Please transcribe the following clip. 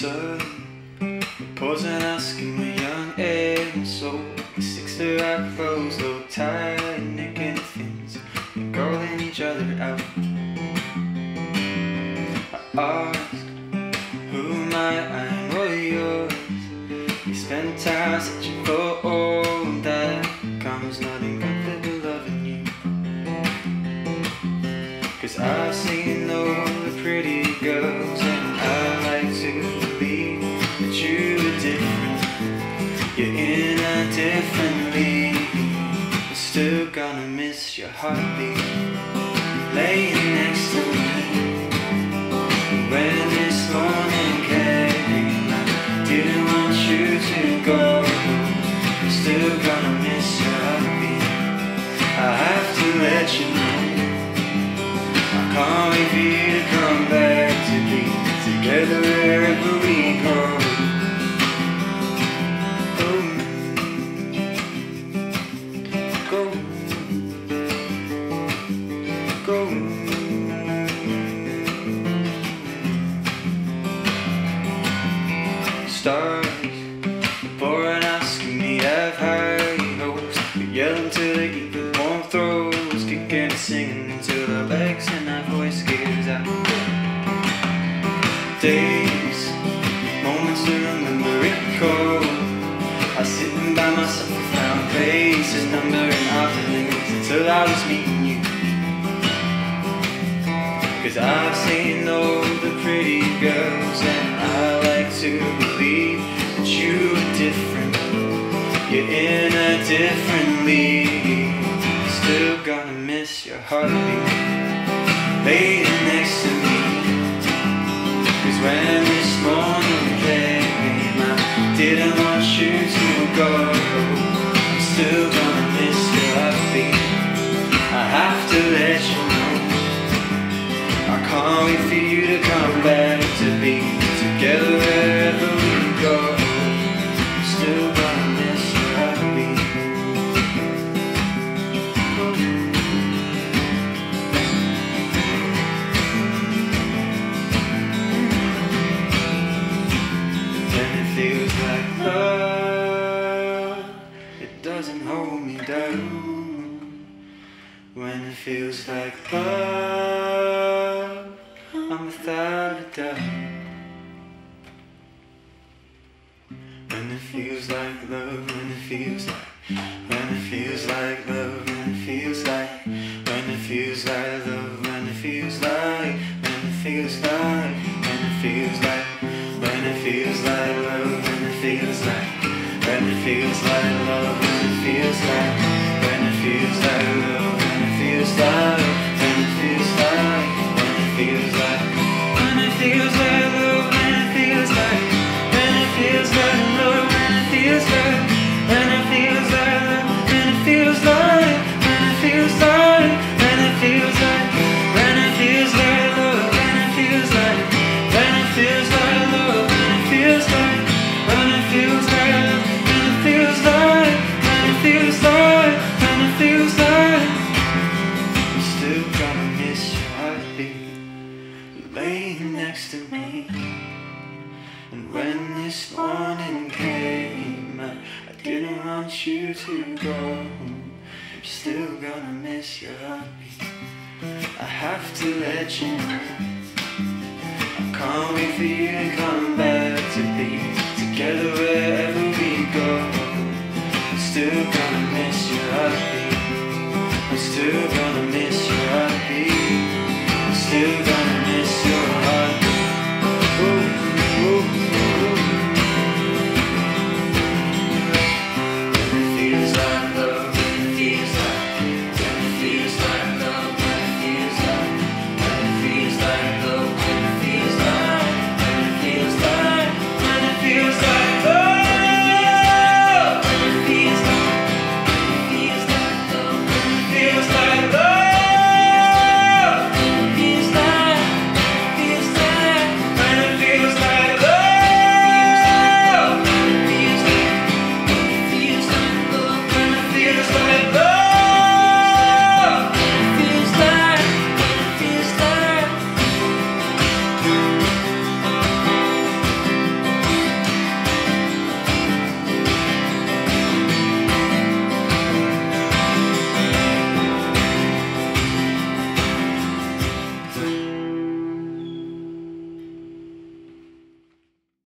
sun, pausing us in my young and soul. The six to right clothes, low tight naked things, calling each other out. I asked, who am I'm all yours. We spent time searching for all that comes, nothing comfortable loving you. Cause I've seen all the pretty girls, and I like to believe that you are different. You're in a different league, but still gonna miss your heartbeat. Laying next to me when this morning came, I didn't want you to go. I'm still gonna miss your heartbeat. I have to let you know, I can't wait for you to come back to be together wherever we go. Stars pouring, asking me I've high hopes. We yell until they eat the warm throats, kicking and singing until our legs and our voice gives out. Days, moments to remember it cold. I was sitting by myself, I found places, numbering afternoons until I was meeting you. Cause I've seen all the pretty girls, and I like to believe that you are different. You're in a different league, still gonna miss your heartbeat. Laying next to me, cause when this morning came, I didn't want you to go. I'm still gonna miss your heartbeat. I have to let you know, I can't wait for you to come back to be together wherever we go. I'm still gonna miss your heartbeat. When it feels like love, it doesn't hold me down. When it feels like love, I'm without a doubt. When it feels like love, when it feels like, when it feels like love, when it feels like, when it feels like love, when it feels like, when it feels like, when it feels like, when it feels like love, when it feels like, when it feels like love, when it feels like, when it feels like love, when it feels like, when it feels like, when it feels like, when it feels like love, when it feels like, when it feels like love, when it feels like, when it feels like love, when it feels like, when it feels like, when it feels like, when it feels like love, when it feels like, when it feels like love, when it feels like, when it feels like love, when it feels like, when it feels like, when it feels like, I'm still gonna miss your heartbeat. Laying next to me, and when this morning came, I didn't want you to go. I'm still gonna miss your heartbeat. I have to let you know, I can't wait for you to come back.